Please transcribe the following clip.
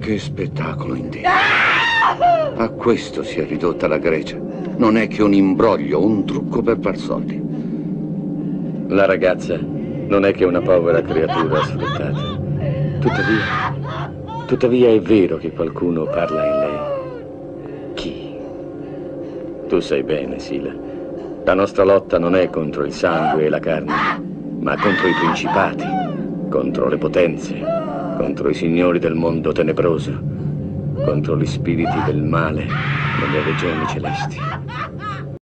Che spettacolo indegno. A questo si è ridotta la Grecia. Non è che un imbroglio, un trucco per far soldi. La ragazza non è che una povera creatura sfruttata. Tuttavia è vero che qualcuno parla in lei. Chi? Tu sai bene, Sila. La nostra lotta non è contro il sangue e la carne, ma contro i principati, contro le potenze, contro i signori del mondo tenebroso, contro gli spiriti del male nelle regioni celesti.